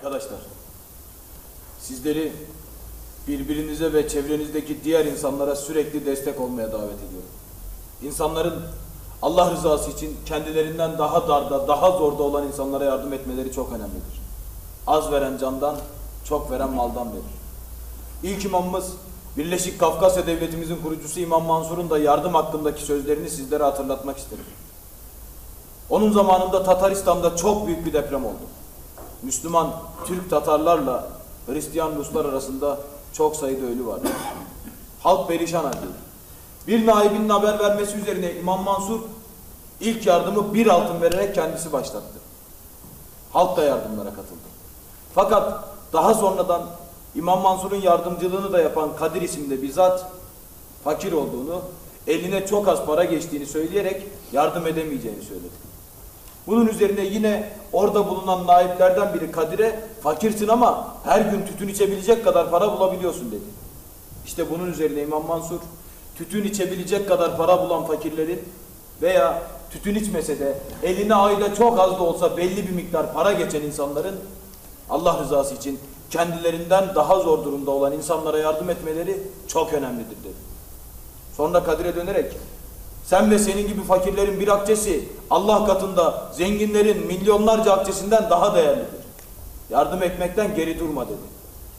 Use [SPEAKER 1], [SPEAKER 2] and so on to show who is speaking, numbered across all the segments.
[SPEAKER 1] Arkadaşlar, sizleri birbirinize ve çevrenizdeki diğer insanlara sürekli destek olmaya davet ediyorum. İnsanların Allah rızası için kendilerinden daha darda, daha zorda olan insanlara yardım etmeleri çok önemlidir. Az veren candan, çok veren maldan verir. İlk imamımız, Birleşik Kafkasya Devletimizin kurucusu İmam Mansur'un da yardım hakkındaki sözlerini sizlere hatırlatmak isterim. Onun zamanında Tataristan'da çok büyük bir deprem oldu. Müslüman Türk Tatarlarla Hristiyan Ruslar arasında çok sayıda ölü vardı. Halk perişan haldeydi. Bir naibinin haber vermesi üzerine İmam Mansur ilk yardımı bir altın vererek kendisi başlattı. Halk da yardımlara katıldı. Fakat daha sonradan İmam Mansur'un yardımcılığını da yapan Kadir isimli bir zat fakir olduğunu, eline çok az para geçtiğini söyleyerek yardım edemeyeceğini söyledi. Bunun üzerine yine orada bulunan naiplerden biri Kadir'e fakirsin ama her gün tütün içebilecek kadar para bulabiliyorsun dedi. İşte bunun üzerine İmam Mansur tütün içebilecek kadar para bulan fakirlerin veya tütün içmese de eline ayda çok az da olsa belli bir miktar para geçen insanların Allah rızası için kendilerinden daha zor durumda olan insanlara yardım etmeleri çok önemlidir dedi. Sonra Kadir'e dönerek sen ve senin gibi fakirlerin bir akçesi Allah katında zenginlerin milyonlarca akçesinden daha değerlidir. Yardım etmekten geri durma dedi.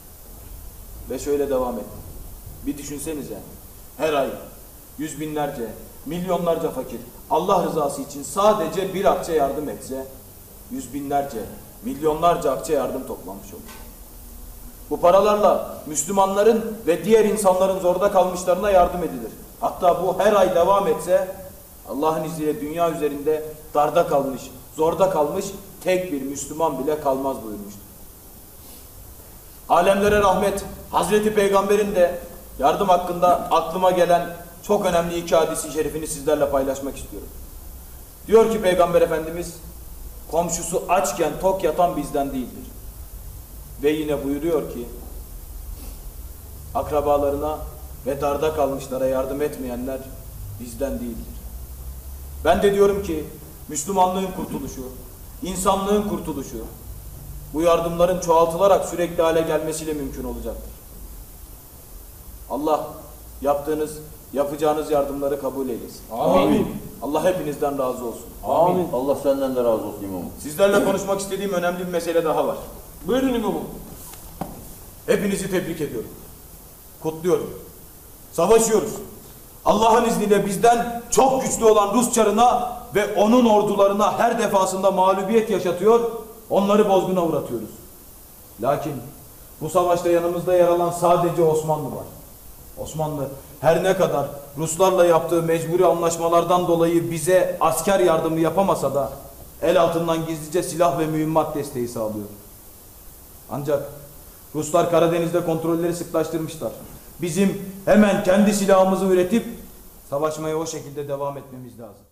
[SPEAKER 1] Ve şöyle devam etti. Bir düşünsenize, her ay yüz binlerce, milyonlarca fakir Allah rızası için sadece bir akçe yardım etse, yüz binlerce, milyonlarca akçe yardım toplamış olur. Bu paralarla Müslümanların ve diğer insanların zorda kalmışlarına yardım edilir. Hatta bu her ay devam etse Allah'ın izniyle dünya üzerinde darda kalmış, zorda kalmış tek bir Müslüman bile kalmaz buyurmuştur. Alemlere rahmet, Hazreti Peygamber'in de yardım hakkında aklıma gelen çok önemli iki hadisi şerifini sizlerle paylaşmak istiyorum. Diyor ki Peygamber Efendimiz, komşusu açken tok yatan bizden değildir. Ve yine buyuruyor ki, akrabalarına ve darda kalmışlara yardım etmeyenler bizden değildir. Ben de diyorum ki, Müslümanlığın kurtuluşu, insanlığın kurtuluşu, bu yardımların çoğaltılarak sürekli hale gelmesiyle mümkün olacaktır. Allah yapacağınız yardımları kabul eylesin.
[SPEAKER 2] Amin.
[SPEAKER 1] Allah hepinizden razı olsun.
[SPEAKER 2] Amin. Allah senden de razı olsun imamım.
[SPEAKER 1] Sizlerle konuşmak istediğim önemli bir mesele daha var.
[SPEAKER 3] Buyurun imamım.
[SPEAKER 1] Hepinizi tebrik ediyorum. Kutluyorum. Savaşıyoruz. Allah'ın izniyle bizden çok güçlü olan Rus çarına ve onun ordularına her defasında mağlubiyet yaşatıyor, onları bozguna uğratıyoruz. Lakin bu savaşta yanımızda yer alan sadece Osmanlı var. Osmanlı her ne kadar Ruslarla yaptığı mecburi anlaşmalardan dolayı bize asker yardımı yapamasa da el altından gizlice silah ve mühimmat desteği sağlıyor. Ancak Ruslar Karadeniz'de kontrolleri sıklaştırmışlar. Bizim hemen kendi silahımızı üretip savaşmaya o şekilde devam etmemiz lazım.